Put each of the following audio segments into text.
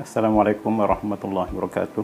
Assalamualaikum warahmatullahi wabarakatuh.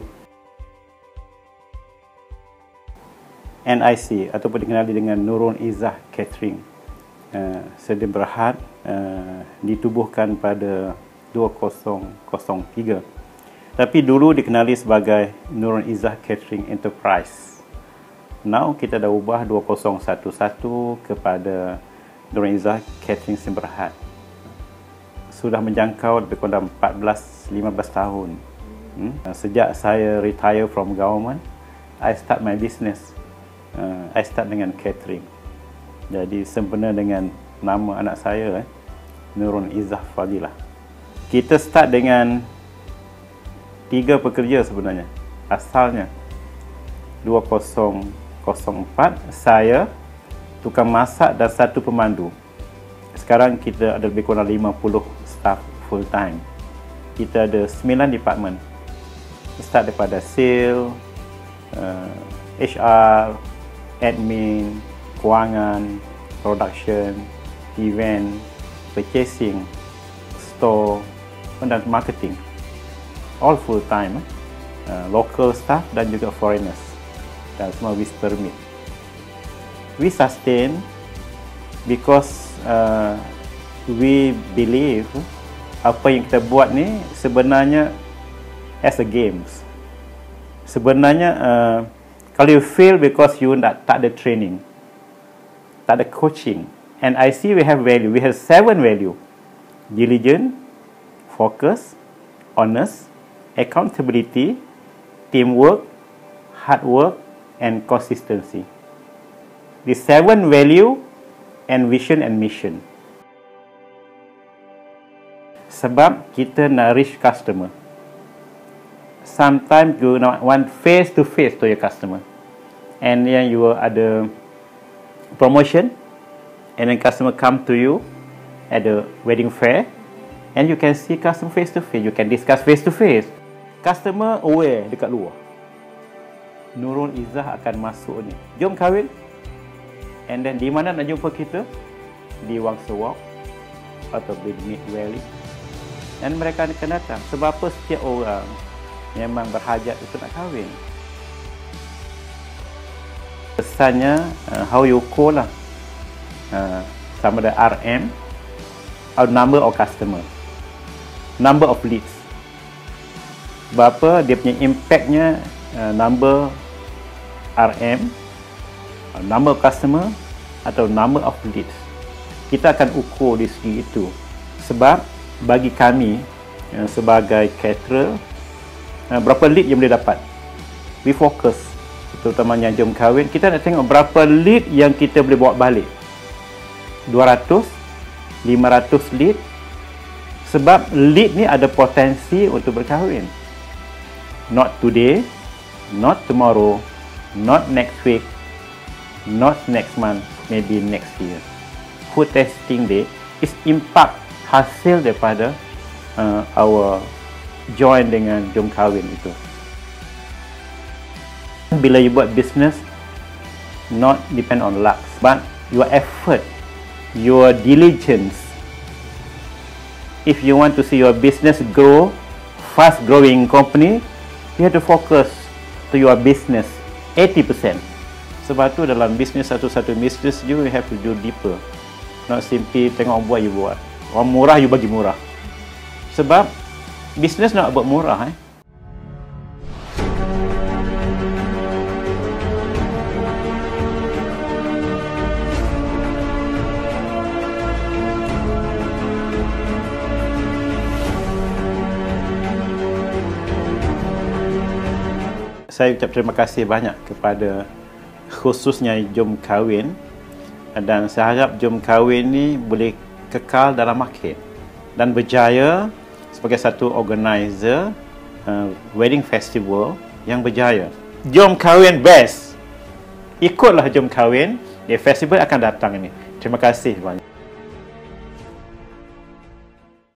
NIC ataupun dikenali dengan Nurul Izzah Catering Sedia Berhad ditubuhkan pada 2003, tapi dulu dikenali sebagai Nurul Izzah Catering Enterprise. Now kita dah ubah 2011 kepada Nurul Izzah Catering Sedia Berhad. Sudah menjangkau lebih kurang 14-15 tahun. Sejak saya retire from government, I start my business. I start dengan catering. Jadi sempena dengan nama anak saya, Nurul Izzah Fadilah. Kita start dengan 3 pekerja sebenarnya. Asalnya 2004, saya, tukang masak dan 1 pemandu. Sekarang kita ada lebih kurang 50 staff full time. Kita ada 9 department. Start daripada sale, HR, admin, kewangan, production, event, purchasing, store dan marketing. All full time. Local staff dan juga foreigners. Dan semua with permit. We sustain because we believe apa yang kita buat ni sebenarnya as a games. Sebenarnya kalau you fail because you tak ada training, tak ada coaching. And I see we have value. We have 7 value: diligent, focus, honest, accountability, teamwork, hard work, and consistency. The 7 value and vision and mission. Sebab kita nak reach customer. Sometimes you want face to face to your customer, and then you ada promotion, and then customer come to you at the wedding fair, and you can see customer face to face. You can discuss face to face. Customer aware dekat luar. Nurul Izzah akan masuk ni. Jom kahwin. And then di mana nak jumpa kita? Di Wangsa Walk atau di Mid Valley. Dan mereka akan datang. Sebab apa? Setiap orang memang berhajat untuk nak kahwin. Pesannya how you call lah. Sama ada RM atau number of customer, number of leads. Sebab apa? Dia punya impactnya number RM, number of customer atau number of leads. Kita akan ukur di segi itu. Sebab bagi kami sebagai caterer, berapa lead yang boleh dapat. We focus, terutamanya jom kahwin, kita nak tengok berapa lead yang kita boleh bawa balik. 200, 500 lead. Sebab lead ni ada potensi untuk berkahwin. Not today, not tomorrow, not next week, not next month, maybe next year. Food testing day is impact hasil daripada our join dengan jom kahwin itu. Bila you buat business, not depend on luck, but your effort, your diligence. If you want to see your business grow, fast growing company, you have to focus to your business 80%. Sebab tu dalam business, satu-satu business you have to do deeper. Not simply tengok buat you buat. Orang murah you bagi murah. Sebab bisnes nak buat murah Saya ucap terima kasih banyak kepada khususnya jom kahwin, dan saya harap jom kahwin ni boleh kekal dalam market dan berjaya sebagai satu organizer wedding festival yang berjaya. Jom kahwin best. Ikutlah jom kahwin, festival akan datang ini. Terima kasih banyak.